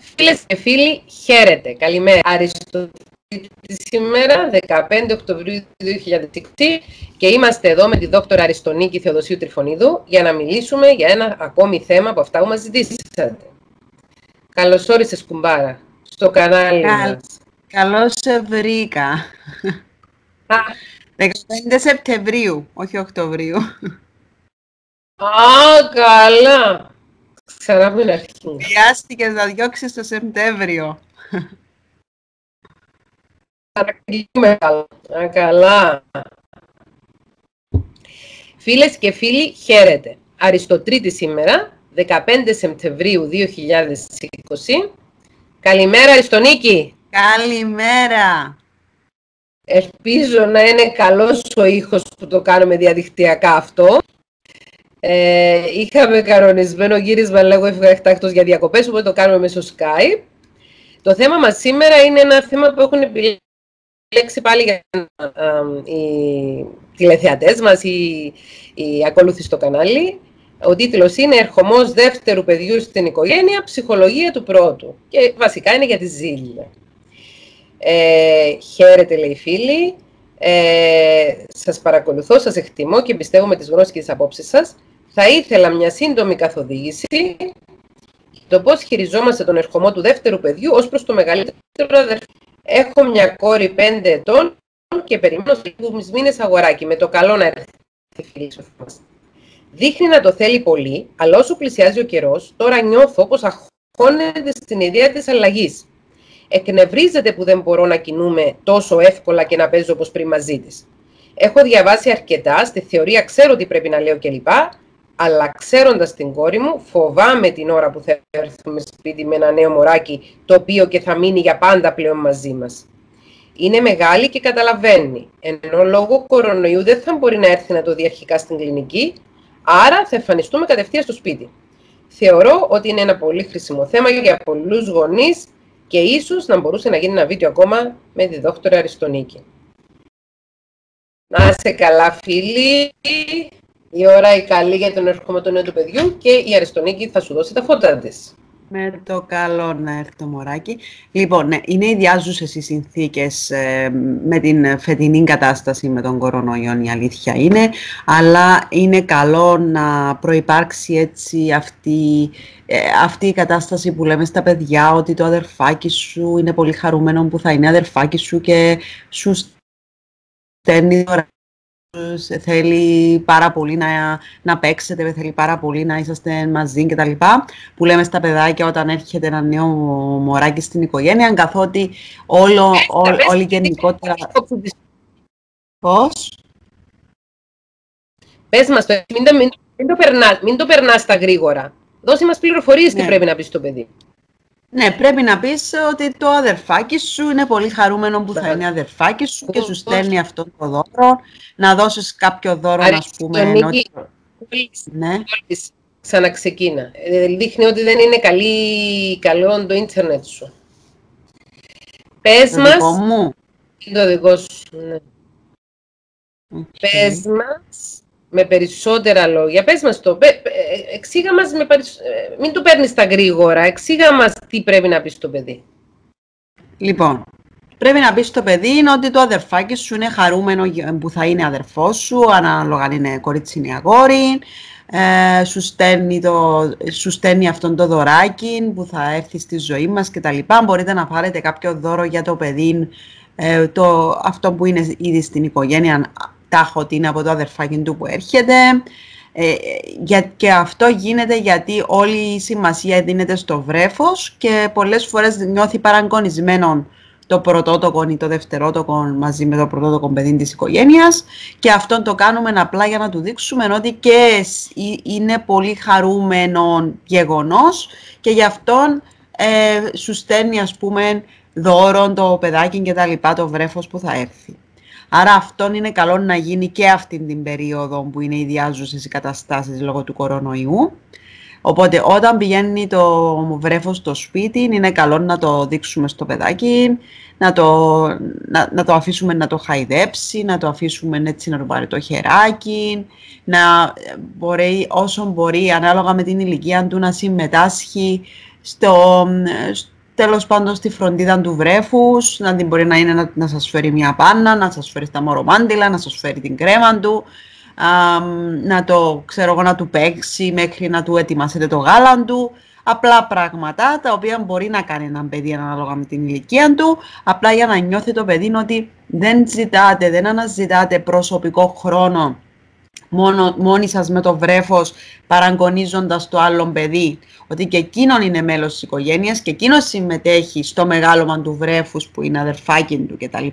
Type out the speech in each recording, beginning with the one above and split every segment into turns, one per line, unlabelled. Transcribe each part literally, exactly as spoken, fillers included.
Φίλες και φίλοι, χαίρετε. Καλημέρα. Αριστοτέλη σήμερα, δεκαπέντε Οκτωβρίου δύο χιλιάδες είκοσι, και είμαστε εδώ με τη δόκτωρα Αριστονίκη Θεοδοσίου Τριφωνίδου για να μιλήσουμε για ένα ακόμη θέμα από αυτά που μας ζητήσατε. Καλώς όρισες, κουμπάρα, στο κανάλι Καλ... μας.
Καλώς σε βρήκα.
Α.
δεκαπέντε Σεπτεμβρίου, όχι Οκτωβρίου.
Α, καλά. Ξανά από την αρχή.
Βιάστηκες να διώξεις το Σεπτέμβριο.
Ανακαλούμε καλά. Α, καλά. Φίλες και φίλοι, χαίρετε. Αριστοτρίτη σήμερα, δεκαπέντε Σεπτεμβρίου δύο χιλιάδες είκοσι. Καλημέρα, Αριστονίκη.
Καλημέρα.
Ελπίζω να είναι καλός ο ήχος που το κάνουμε διαδικτυακά αυτό. Ε, είχαμε κανονισμένο γύρισμα, λέγω έφυγα εκτάκτως για διακοπές, οπότε το κάνουμε μέσω Skype. Το θέμα μας σήμερα είναι ένα θέμα που έχουν επιλέξει πάλι για α, α, οι τηλεθεατές μας, οι, οι ακολούθοι στο κανάλι. Ο τίτλος είναι «Ερχομός δεύτερου παιδιού στην οικογένεια, ψυχολογία του πρώτου». Και βασικά είναι για τη Ζήλια. Ε, χαίρετε, λέει φίλοι. Ε, σας παρακολουθώ, σας εκτιμώ και πιστεύω με τις γνώσεις και τις απόψεις σας. Θα ήθελα μια σύντομη καθοδήγηση το πώς χειριζόμαστε τον ερχομό του δεύτερου παιδιού ως προς το μεγαλύτερο αδερφό. Έχω μια κόρη πέντε ετών και περιμένω σε λίγους μήνες αγοράκι, με το καλό να έρθει η φίλη μας. Δείχνει να το θέλει πολύ, αλλά όσο πλησιάζει ο καιρός, τώρα νιώθω πως αγχώνεται στην ιδέα της αλλαγής. Εκνευρίζεται που δεν μπορώ να κινούμε τόσο εύκολα και να παίζω όπως πριν μαζί της. Έχω διαβάσει αρκετά, στη θεωρία ξέρω τι πρέπει να λέω κλπ. Αλλά ξέροντας την κόρη μου, φοβάμαι την ώρα που θα έρθουμε σπίτι με ένα νέο μωράκι, το οποίο και θα μείνει για πάντα πλέον μαζί μας. Είναι μεγάλη και καταλαβαίνει, ενώ λόγω κορονοϊού δεν θα μπορεί να έρθει να το δει αρχικά στην κλινική, άρα θα εμφανιστούμε κατευθείαν στο σπίτι. Θεωρώ ότι είναι ένα πολύ χρήσιμο θέμα για πολλούς γονείς και ίσως να μπορούσε να γίνει ένα βίντεο ακόμα με τη δόκτωρα Αριστονίκη. Να είστε καλά, φίλοι. Η ώρα η καλή για τον ερχομό του νέου του παιδιού και η Αριστονίκη θα σου δώσει τα φώτα της.
Με το καλό να έρθει το μωράκι. Λοιπόν, ναι, είναι ιδιάζουσες οι συνθήκες ε, με την φετινή κατάσταση με τον κορονοϊό, η αλήθεια είναι, αλλά είναι καλό να προϋπάρξει έτσι αυτή, ε, αυτή η κατάσταση που λέμε στα παιδιά, ότι το αδερφάκι σου είναι πολύ χαρούμενο που θα είναι αδερφάκι σου και σου στέλνει δώρα. Θέλει πάρα πολύ να, να παίξετε, θέλει πάρα πολύ να είσαστε μαζί κτλ. Που λέμε στα παιδάκια όταν έρχεται ένα νέο μωράκι στην οικογένεια, καθότι όλο, ό, όλοι γενικότερα... Πώς?
Πες μας, το, μην, το, μην, μην, το περνάς, μην το περνάς τα γρήγορα. Δώσε μας πληροφορίες, ναι. Τι πρέπει να πεις στο παιδί.
Ναι, πρέπει να πεις ότι το αδερφάκι σου είναι πολύ χαρούμενο που θα είναι αδερφάκι σου και σου στέλνει αυτό το δώρο. Να δώσεις κάποιο δώρο, να πούμε.
Αριστονίκη, ναι. Ξαναξεκίνα. Δείχνει ότι δεν είναι καλή, καλό το ίντερνετ σου. Πες
το
μας...
Δικό μου.
Το δικό σου, ναι. Okay. Πες μας... με περισσότερα λόγια. Πες μας το, εξήγα μας με παρισ... μην το παίρνεις τα γρήγορα, εξήγα μας τι πρέπει να πεις στο παιδί.
Λοιπόν, πρέπει να πεις στο παιδί είναι ότι το αδερφάκι σου είναι χαρούμενο που θα είναι αδερφός σου, ανάλογα αν είναι κορίτσι ή αγόρι, ε, σου, στέλνει το, σου στέλνει αυτόν το δωράκι που θα έρθει στη ζωή μας κτλ. Μπορείτε να πάρετε κάποιο δώρο για το παιδί, ε, το, αυτό που είναι ήδη στην οικογένεια, τάχω ότι είναι από το αδερφάκι του που έρχεται, ε, για, και αυτό γίνεται γιατί όλη η σημασία δίνεται στο βρέφος και πολλές φορές νιώθει παραγκονισμένο το πρωτότοκο ή το δευτερότοκο μαζί με το πρωτότοκο παιδί της οικογένειας, και αυτό το κάνουμε απλά για να του δείξουμε ότι και είναι πολύ χαρούμενο γεγονός και γι' αυτό ε, σου στέλνει, ας πούμε, δώρο το παιδάκι και τα λοιπά, το βρέφος που θα έρθει. Άρα αυτό είναι καλό να γίνει και αυτή την περίοδο που είναι ιδιάζουσες οι καταστάσεις λόγω του κορονοϊού. Οπότε όταν πηγαίνει το βρέφος στο σπίτι είναι καλό να το δείξουμε στο παιδάκι, να το, να, να το αφήσουμε να το χαϊδέψει, να το αφήσουμε έτσι να το πάρει το χεράκι, να μπορεί όσο μπορεί ανάλογα με την ηλικία του να συμμετάσχει στο, τέλος πάντων στη φροντίδα του βρέφους, να την μπορεί να είναι να, να σας φέρει μια πάννα, να σας φέρει τα μωρομάντιλα, να σας φέρει την κρέμα του, α, να το ξέρω εγώ να του παίξει μέχρι να του ετοιμάσετε το γάλα του. Απλά πράγματα τα οποία μπορεί να κάνει ένα παιδί ανάλογα με την ηλικία του, απλά για να νιώθει το παιδί ότι δεν ζητάτε, δεν αναζητάτε προσωπικό χρόνο μόνο, μόνοι σας με το βρέφος παραγωνίζοντας το άλλο παιδί, ότι και εκείνον είναι μέλος της οικογένειας και εκείνος συμμετέχει στο μεγάλωμα του βρέφους που είναι αδερφάκι του κτλ.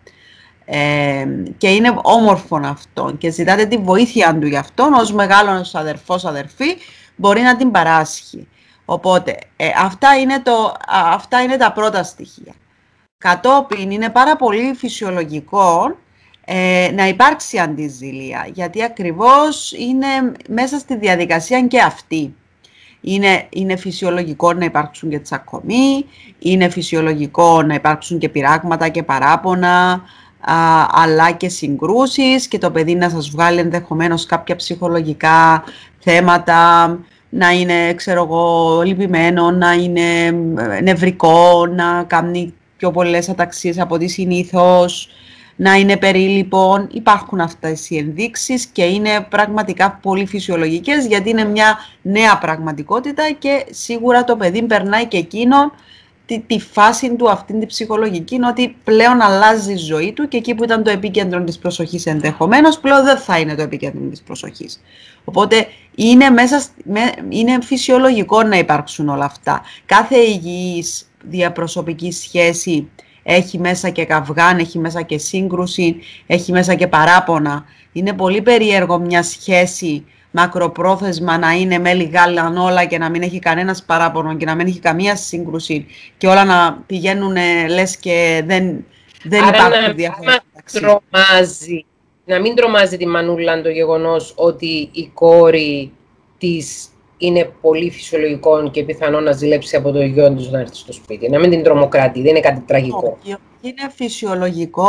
Ε, και είναι όμορφο αυτό και ζητάτε τη βοήθεια του γι' αυτό, ως μεγάλος αδερφός αδερφή μπορεί να την παράσχει. Οπότε ε, αυτά, είναι το, α, αυτά είναι τα πρώτα στοιχεία. Κατόπιν είναι πάρα πολύ φυσιολογικό ε, να υπάρξει αντιζηλία, γιατί ακριβώς είναι μέσα στη διαδικασία και αυτή. Είναι, είναι φυσιολογικό να υπάρξουν και τσακωμοί, είναι φυσιολογικό να υπάρξουν και πειράγματα και παράπονα, α, αλλά και συγκρούσεις και το παιδί να σας βγάλει ενδεχομένως κάποια ψυχολογικά θέματα, να είναι, ξέρω εγώ, λυπημένο, να είναι νευρικό, να κάνει πιο πολλές αταξίες από ό,τι συνήθως, να είναι περίληπον. Υπάρχουν αυτές οι ενδείξεις και είναι πραγματικά πολύ φυσιολογικές, γιατί είναι μια νέα πραγματικότητα και σίγουρα το παιδί περνάει και εκείνο τη, τη φάση του, αυτήν την ψυχολογική, ότι πλέον αλλάζει η ζωή του και εκεί που ήταν το επίκεντρο της προσοχής ενδεχομένως, πλέον δεν θα είναι το επίκεντρο της προσοχής. Οπότε είναι, μέσα, με, είναι φυσιολογικό να υπάρξουν όλα αυτά. Κάθε υγιής διαπροσωπική σχέση έχει μέσα και καυγάν, έχει μέσα και σύγκρουση, έχει μέσα και παράπονα. Είναι πολύ περίεργο μια σχέση μακροπρόθεσμα να είναι μέλη γάλαν όλα και να μην έχει κανένας παράπονο και να μην έχει καμία σύγκρουση και όλα να πηγαίνουν λες και δεν, δεν υπάρχουν διαφορά.
Τρομάζει. Να μην τρομάζει τη μανούλα το γεγονός ότι η κόρη της είναι πολύ φυσιολογικό και πιθανό να ζηλέψει από το γιο της να έρθει στο σπίτι. Να μην την τρομοκρατεί, δεν είναι κάτι τραγικό.
Είναι φυσιολογικό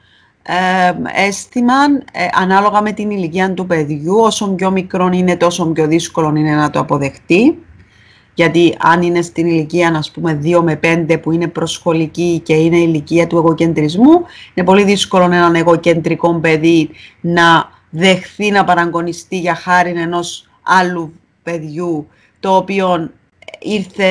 ε, αίσθημα ε, ανάλογα με την ηλικία του παιδιού. Όσο πιο μικρό είναι, τόσο πιο δύσκολο είναι να το αποδεχτεί. Γιατί αν είναι στην ηλικία, ας πούμε, δύο με πέντε που είναι προσχολική και είναι η ηλικία του εγωκεντρισμού, είναι πολύ δύσκολο έναν εγωκεντρικό παιδί να δεχθεί να παραγωνιστεί για χάρη ενός άλλου παιδιού, το οποίο ήρθε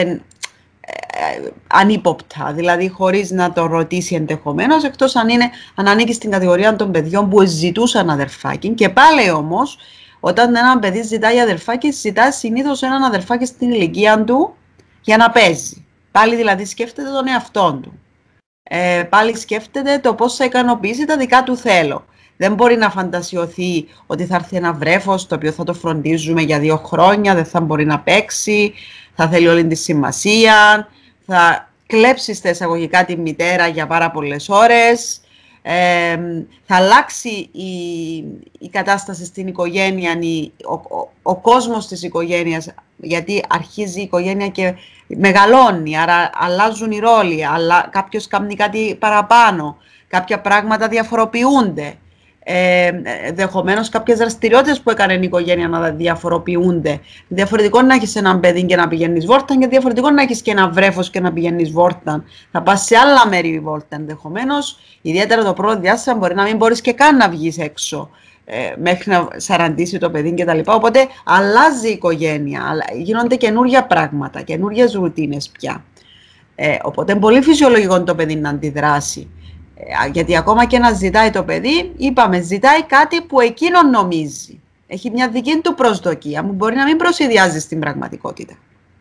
ε, ανύποπτα, δηλαδή χωρίς να το ρωτήσει ενδεχομένως, εκτός αν, είναι, αν ανήκει στην κατηγορία των παιδιών που ζητούσαν αδερφάκι. Και πάλι όμως, όταν ένα παιδί ζητάει αδερφάκι, ζητά συνήθως έναν αδερφάκι στην ηλικία του για να παίζει. Πάλι δηλαδή σκέφτεται τον εαυτό του. Ε, πάλι σκέφτεται το πώς θα ικανοποιήσει τα δικά του θέλω. Δεν μπορεί να φαντασιωθεί ότι θα έρθει ένα βρέφος το οποίο θα το φροντίζουμε για δύο χρόνια, δεν θα μπορεί να παίξει, θα θέλει όλη τη σημασία, θα κλέψει στα εισαγωγικά τη μητέρα για πάρα πολλές ώρες, ε, θα αλλάξει η, η κατάσταση στην οικογένεια, η, ο, ο, ο κόσμος της οικογένειας, γιατί αρχίζει η οικογένεια και μεγαλώνει, άρα αλλάζουν οι ρόλοι, αλλά κάποιος κάνει κάτι παραπάνω, κάποια πράγματα διαφοροποιούνται. Ε, δεχομένως κάποιες δραστηριότητες που έκανε η οικογένεια να διαφοροποιούνται. Διαφορετικό να έχεις έναν παιδί και να πηγαίνεις βόρτα και διαφορετικό να έχεις και ένα βρέφος και να πηγαίνεις βόρτα. Θα πας σε άλλα μέρη βόρτα ενδεχομένως. Ιδιαίτερα το πρώτο διάστημα μπορεί να μην μπορείς και καν να βγεις έξω ε, μέχρι να σαραντήσει το παιδί κτλ. Οπότε αλλάζει η οικογένεια, γίνονται καινούργια πράγματα, καινούργιες ρουτίνες πια. Ε, οπότε είναι πολύ φυσιολογικό το παιδί να αντιδράσει. Γιατί ακόμα και να ζητάει το παιδί, είπαμε, ζητάει κάτι που εκείνο νομίζει. Έχει μια δική του προσδοκία, που μπορεί να μην προσυδειάζει στην πραγματικότητα.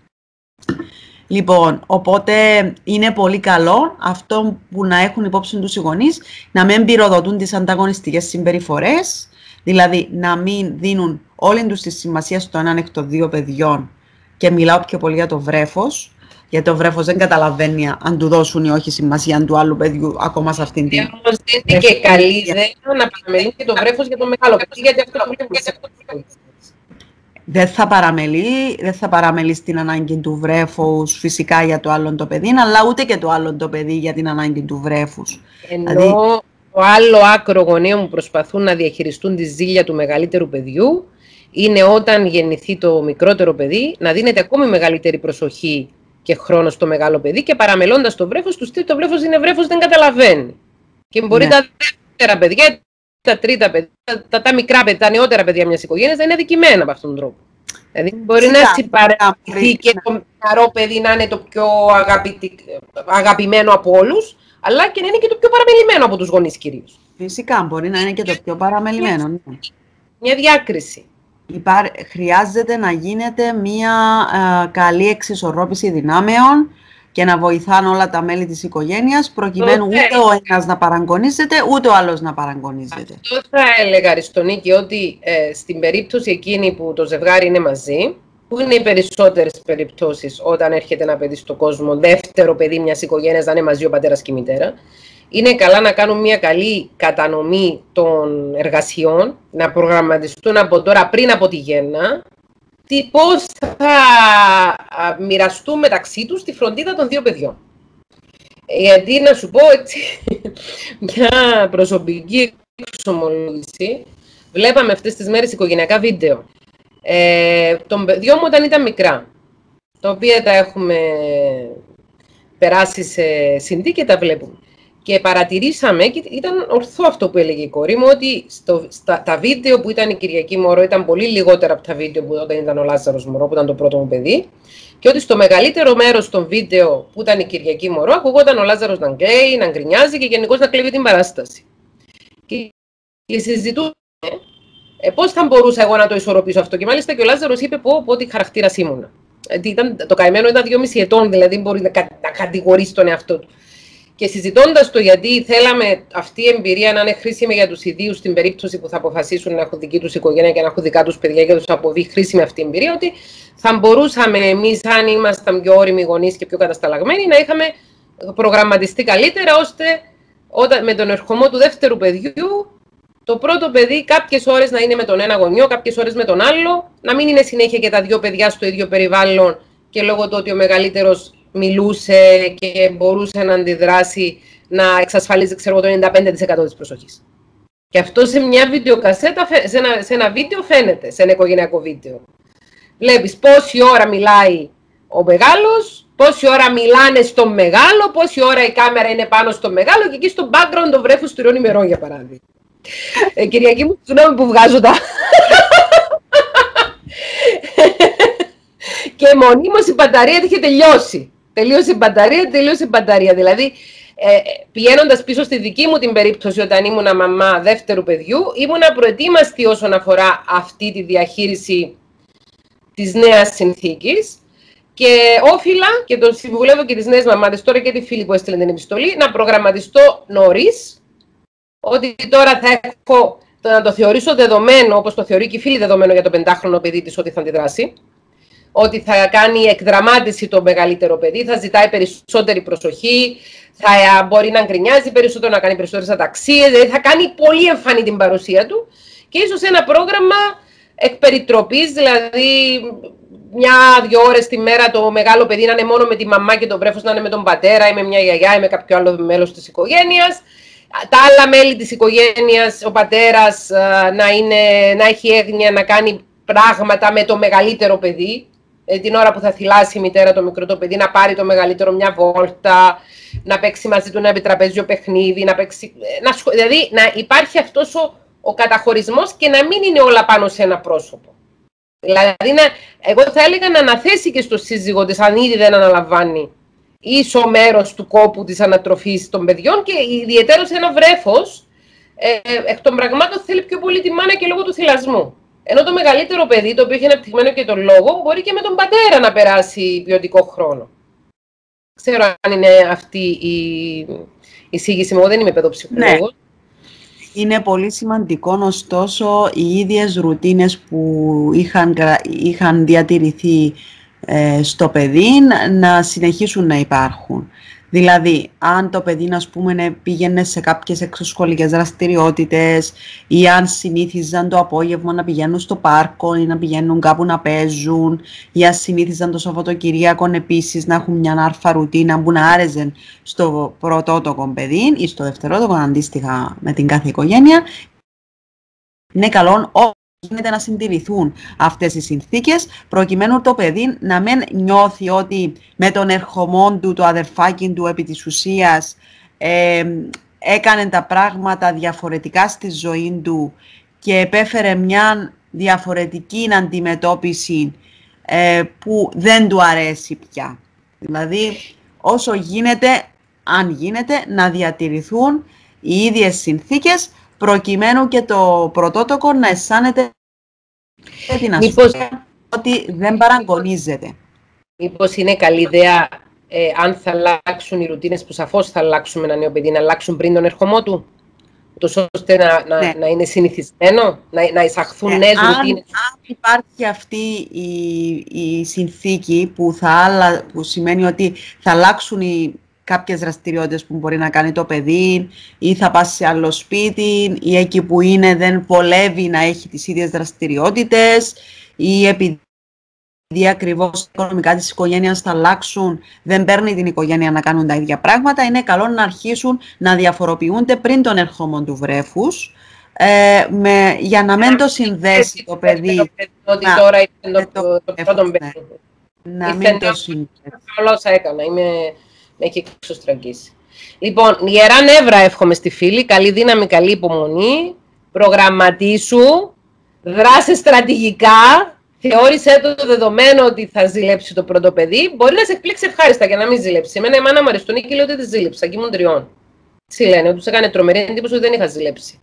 Λοιπόν, οπότε είναι πολύ καλό αυτό που να έχουν υπόψη τους οι γονείς, να μην πυροδοτούν τις ανταγωνιστικές συμπεριφορές, δηλαδή να μην δίνουν όλη τους τη σημασία στο έναν εκ των δύο παιδιών, και μιλάω πιο πολύ για το βρέφος, γιατί το βρέφος δεν καταλαβαίνει αν του δώσουν ή όχι σημασία του άλλου παιδιού ακόμα σε αυτήν την...
Όμως είναι και καλή ιδέα να παραμελεί και το βρέφος για το μεγάλο παιδί, γιατί αυτό το βλέπουμε.
Δεν θα παραμελεί, δεν θα παραμελεί την ανάγκη του βρέφους φυσικά για το άλλο το παιδί, αλλά ούτε και το άλλο το παιδί για την ανάγκη του βρέφους.
Ενώ δηλαδή, το άλλο άκρο γονέων που προσπαθούν να διαχειριστούν τη ζήλια του μεγαλύτερου παιδιού είναι όταν γεννηθεί το μικρότερο παιδί να δίνεται ακόμη μεγαλύτερη προσοχή και χρόνο στο μεγάλο παιδί και παραμελώντας το βρέφος, του στείλει το βρέφος είναι βρέφος, δεν καταλαβαίνει. Και μπορεί ναι. τα δεύτερα παιδιά, τα τρίτα παιδιά, τα, τα μικρά παιδιά, τα νεότερα παιδιά μιας οικογένειας να είναι αδικημένα από αυτόν τον τρόπο. Δηλαδή μπορεί Φυσικά, να συμπαρασταθεί και το νεαρό παιδί να είναι το πιο αγαπητι... αγαπημένο από όλους, αλλά και να είναι και το πιο παραμελημένο από τους γονείς κυρίως.
Φυσικά, μπορεί να είναι και το πιο παραμελημένο. Ναι.
Μια διάκριση.
Υπά... Χρειάζεται να γίνεται μια ε, καλή εξισορρόπηση δυνάμεων και να βοηθάνε όλα τα μέλη της οικογένειας, προκειμένου okay. ούτε ο ένας να παραγωνίζεται, ούτε ο άλλος να παραγωνίζεται.
Αυτό θα έλεγα, Αριστονίκη, ότι ε, στην περίπτωση εκείνη που το ζευγάρι είναι μαζί, που είναι οι περισσότερες περιπτώσεις όταν έρχεται ένα παιδί στον κόσμο, δεύτερο παιδί μιας οικογένειας, να είναι μαζί ο πατέρας και η μητέρα, είναι καλά να κάνουν μια καλή κατανομή των εργασιών, να προγραμματιστούν από τώρα πριν από τη γέννα, τι πώς θα μοιραστούν μεταξύ τους τη φροντίδα των δύο παιδιών. Γιατί να σου πω έτσι, μια προσωπική εξομολόγηση, βλέπαμε αυτές τις μέρες οικογενειακά βίντεο ε, των παιδιών μου όταν ήταν μικρά, τα οποία τα έχουμε περάσει σε συντή και τα βλέπουμε. Και παρατηρήσαμε, και ήταν ορθό αυτό που έλεγε η κόρη μου, ότι στο, στα, τα βίντεο που ήταν η Κυριακή Μωρό ήταν πολύ λιγότερα από τα βίντεο που όταν ήταν ο Λάζαρος Μωρό, που ήταν το πρώτο μου παιδί, και ότι στο μεγαλύτερο μέρος των βίντεο που ήταν η Κυριακή Μωρό, ακουγόταν ο Λάζαρος να κλαίει, να γκρινιάζει και γενικώς να κλέβει την παράσταση. Και, και συζητούσαμε ε, πώς θα μπορούσα εγώ να το ισορροπήσω αυτό. Και μάλιστα και ο Λάζαρος είπε πω, πω ότι χαρακτήρας ήμουνα. Ήταν, το καημένο ήταν δυόμισι ετών, δηλαδή μπορεί να, να κατηγορήσει τον εαυτό του. Και συζητώντας το γιατί θέλαμε αυτή η εμπειρία να είναι χρήσιμη για τους ιδίους στην περίπτωση που θα αποφασίσουν να έχουν δική τους οικογένεια και να έχουν δικά τους παιδιά και να τους αποβεί χρήσιμη αυτή η εμπειρία, ότι θα μπορούσαμε εμείς, αν ήμασταν πιο όριμοι γονείς και πιο κατασταλαγμένοι, να είχαμε προγραμματιστεί καλύτερα, ώστε όταν, με τον ερχομό του δεύτερου παιδιού, το πρώτο παιδί κάποιες ώρες να είναι με τον ένα γονιό, κάποιες ώρες με τον άλλο, να μην είναι συνέχεια και τα δύο παιδιά στο ίδιο περιβάλλον και λόγω του ότι ο μεγαλύτερος μιλούσε και μπορούσε να αντιδράσει, να εξασφαλίζει ξέρω, το ενενήντα πέντε τοις εκατό της προσοχής. Και αυτό σε μια βιντεοκασέτα, σε ένα, σε ένα βίντεο φαίνεται, σε ένα οικογενειακό βίντεο. Βλέπεις πόση ώρα μιλάει ο μεγάλος, πόση ώρα μιλάνε στον μεγάλο, πόση ώρα η κάμερα είναι πάνω στο μεγάλο και εκεί στο background το βρέφος τριών ημερών, για παράδειγμα. Ε, Κυριακή μου, συγγνώμη που βγάζω τα... Και μονίμως η μπαταρία είχε τελειώσει. Τελείωσε η μπαταρία, τελείωσε η μπαταρία. Δηλαδή, ε, πηγαίνοντας πίσω στη δική μου την περίπτωση, όταν ήμουνα μαμά δεύτερου παιδιού, ήμουνα προετοίμαστη όσον αφορά αυτή τη διαχείριση της νέας συνθήκης. Και όφιλα, και το συμβουλεύω και τις νέες μαμάδες, τώρα και τη φίλη που έστειλε την επιστολή, να προγραμματιστώ νωρίς, ότι τώρα θα έχω, να το θεωρήσω δεδομένο, όπως το θεωρεί και η φίλη δεδομένο για το πεντάχρονο παιδί της, ότι θα αντιδράσει. Ότι θα κάνει εκδραμάτιση το μεγαλύτερο παιδί, θα ζητάει περισσότερη προσοχή, θα μπορεί να γκρινιάζει περισσότερο, να κάνει περισσότερες αταξίες, δηλαδή θα κάνει πολύ εμφανή την παρουσία του και ίσως ένα πρόγραμμα εκπεριτροπής, δηλαδή μια-δυο ώρες τη μέρα το μεγάλο παιδί να είναι μόνο με τη μαμά και το βρέφος να είναι με τον πατέρα ή με μια γιαγιά ή με κάποιο άλλο μέλος της οικογένειας. Τα άλλα μέλη της οικογένειας, ο πατέρας να, είναι, να έχει έγνοια να κάνει πράγματα με το μεγαλύτερο παιδί. Την ώρα που θα θυλάσει η μητέρα το μικρό το παιδί, να πάρει το μεγαλύτερο μια βόλτα, να παίξει μαζί του ένα επιτραπέζιο παιχνίδι, να παίξει, να, δηλαδή να υπάρχει αυτός ο, ο καταχωρισμός και να μην είναι όλα πάνω σε ένα πρόσωπο. Δηλαδή, να, εγώ θα έλεγα να αναθέσει και στο σύζυγο της, αν ήδη δεν αναλαμβάνει, ίσο μέρος του κόπου της ανατροφής των παιδιών και ιδιαιτέρως ένα βρέφος, ε, εκ των πραγμάτων θέλει πιο πολύ τη μάνα και λόγω του θυλασμού. Ενώ το μεγαλύτερο παιδί, το οποίο έχει αναπτυγμένο και τον λόγο, μπορεί και με τον πατέρα να περάσει ποιοτικό χρόνο. Ξέρω αν είναι αυτή η εισήγηση μου, εγώ δεν είμαι παιδοψυχολόγος.
Ναι. Είναι πολύ σημαντικό, ωστόσο, οι ίδιες ρουτίνες που είχαν, είχαν διατηρηθεί ε, στο παιδί να συνεχίσουν να υπάρχουν. Δηλαδή, αν το παιδί, ας πούμε, πήγαινε σε κάποιες εξωσχολικές δραστηριότητες ή αν συνήθιζαν το απόγευμα να πηγαίνουν στο πάρκο ή να πηγαίνουν κάπου να παίζουν ή αν συνήθιζαν το Σαββατοκυριακό επίσης να έχουν μια άρφα ρουτίνα που να άρεσε στο πρωτότοκο παιδί ή στο δευτερότοκο, αντίστοιχα με την κάθε οικογένεια, είναι καλό γίνεται να συντηρηθούν αυτές οι συνθήκες, προκειμένου το παιδί να μην νιώθει ότι με τον ερχομό του, το αδερφάκι του επί της ουσίας, ε, έκανε τα πράγματα διαφορετικά στη ζωή του και επέφερε μια διαφορετική αντιμετώπιση ε, που δεν του αρέσει πια. Δηλαδή, όσο γίνεται, αν γίνεται, να διατηρηθούν οι ίδιες συνθήκες, προκειμένου και το πρωτότοκο να αισθάνεται την ασφάλεια ότι δεν παραγωνίζεται.
Μήπως είναι καλή ιδέα, ε, αν θα αλλάξουν οι ρουτίνες, που σαφώς θα αλλάξουν με ένα νέο παιδί, να αλλάξουν πριν τον ερχομό του, τόσο ώστε να, να, ναι. να είναι συνηθισμένο, να, να εισαχθούν ε, νέες
αν,
ρουτίνες.
Αν υπάρχει αυτή η, η συνθήκη που, θα άλλα, που σημαίνει ότι θα αλλάξουν οι κάποιες δραστηριότητες που μπορεί να κάνει το παιδί, ή θα πάει σε άλλο σπίτι, ή εκεί που είναι δεν βολεύει να έχει τις ίδιες δραστηριότητες, ή επειδή ακριβώς τα οικονομικά της οικογένειας θα αλλάξουν, δεν παίρνει την οικογένεια να κάνουν τα ίδια πράγματα, είναι καλό να αρχίσουν να διαφοροποιούνται πριν τον ερχόμο του βρέφους, ε, με, για να μην το συνδέσει το παιδί.
Ότι τώρα είναι το πρώτο παιδί.
Να μην το συνδέσει.
Καλώς έκανα, είμαι... με έχει εξωστραγγίσει. Λοιπόν, ιερά νεύρα εύχομαι στη φίλη, καλή δύναμη, καλή υπομονή, προγραμματίσου, δράσε στρατηγικά, θεώρησέ το δεδομένο ότι θα ζηλέψει το πρώτο παιδί, μπορεί να σε εκπλήξει ευχάριστα για να μην ζηλέψει. Εμένα η μάνα μου Αριστονίκη λέει ότι τη ζήλεψα, και ήμουν τριών. Τι λένε, τους έκανε τρομερή εντύπωση ότι δεν είχα ζηλέψει.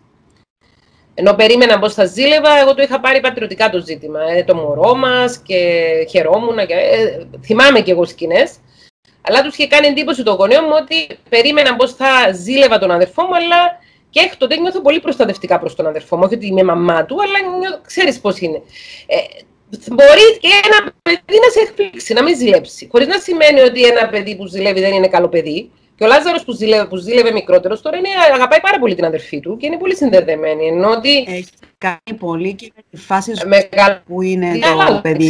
Ενώ περίμενα πώς θα ζήλευα, εγώ το είχα πάρει πατριωτικά το ζήτημα, ε, το μωρό μας και χαιρόμουν, και, ε, θυμάμαι κι εγώ σκηνές. Αλλά τους είχε κάνει εντύπωση το γονέο μου ότι περίμενα πώς θα ζήλευα τον αδερφό μου, αλλά και έκτοτε νιώθω πολύ προστατευτικά προς τον αδερφό μου. Όχι ότι είμαι μαμά του, αλλά νιώ... ξέρεις πώς είναι. Ε, μπορεί και ένα παιδί να σε εκπλήξει, να μην ζηλέψει. Χωρίς να σημαίνει ότι ένα παιδί που ζηλεύει δεν είναι καλό παιδί. Και ο Λάζαρος που ζήλευε, που ζήλευε μικρότερος τώρα είναι, αγαπάει πάρα πολύ την αδερφή του και είναι πολύ συνδεδεμένη. Ενώ ότι...
Έχει κάνει πολύ και με τη φάση
μεγάλα...
που είναι
τι
το παιδί.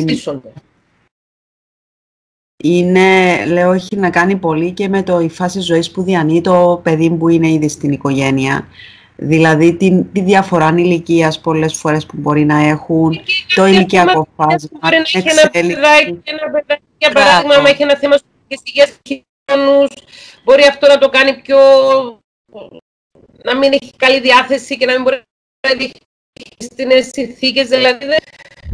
Είναι, λέω, έχει να κάνει πολύ και με το η φάση ζωής που διανύει το παιδί που είναι ήδη στην οικογένεια. Δηλαδή τη, τη διαφορά ηλικίας πολλές φορές που μπορεί να έχουν, και το ηλικιακό φάσμα,
μπορεί να έχει ένα παιδάκι, ένα παιδάκι, για παράδειγμα, άμα έχει ένα θέμα στις υγείας χιλιώνους, μπορεί αυτό να το κάνει πιο... να μην έχει καλή διάθεση και να μην μπορεί να διαχειριστεί στις συνθήκες, δηλαδή δεν...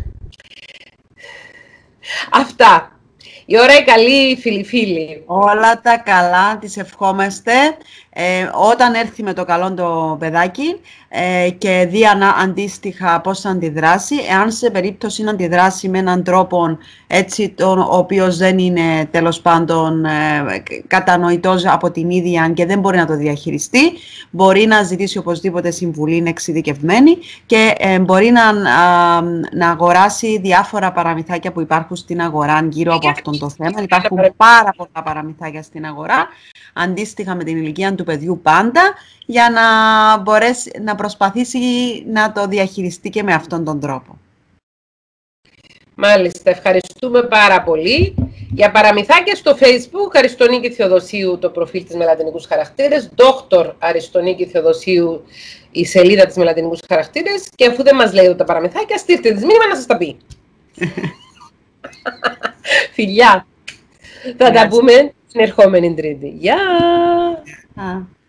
Αυτά. Η ώρα η καλή, φίλοι-φίλοι.
Όλα τα καλά, τις ευχόμαστε. Ε, όταν έρθει με το καλό το παιδάκι ε, και δει αντίστοιχα πώς θα αντιδράσει, εάν σε περίπτωση να αντιδράσει με έναν τρόπο έτσι, τον, ο οποίος δεν είναι τέλος πάντων ε, κατανοητός από την ίδια και δεν μπορεί να το διαχειριστεί, μπορεί να ζητήσει οπωσδήποτε συμβουλή, είναι εξειδικευμένη και ε, μπορεί να, α, να αγοράσει διάφορα παραμυθάκια που υπάρχουν στην αγορά γύρω από αυτόν το θέμα. Υπάρχουν πάρα πολλά παραμυθάκια στην αγορά, αντίστοιχα με την ηλικία του παιδιού πάντα, για να μπορέσει να προσπαθήσει να το διαχειριστεί και με αυτόν τον τρόπο.
Μάλιστα, ευχαριστούμε πάρα πολύ. Για παραμυθάκια στο Facebook, Αριστονίκη Θεοδοσίου, το προφίλ της με λατινικούς χαρακτήρες, Δόκτωρ Αριστονίκη Θεοδοσίου, η σελίδα της με λατινικούς χαρακτήρες, και αφού δεν μας λέει τα παραμυθάκια, στείλτε της μήνυμα να σας τα πει. Φιλιά! Θα τα πούμε την ερχόμενη Τρίτη. Γεια!
Ah.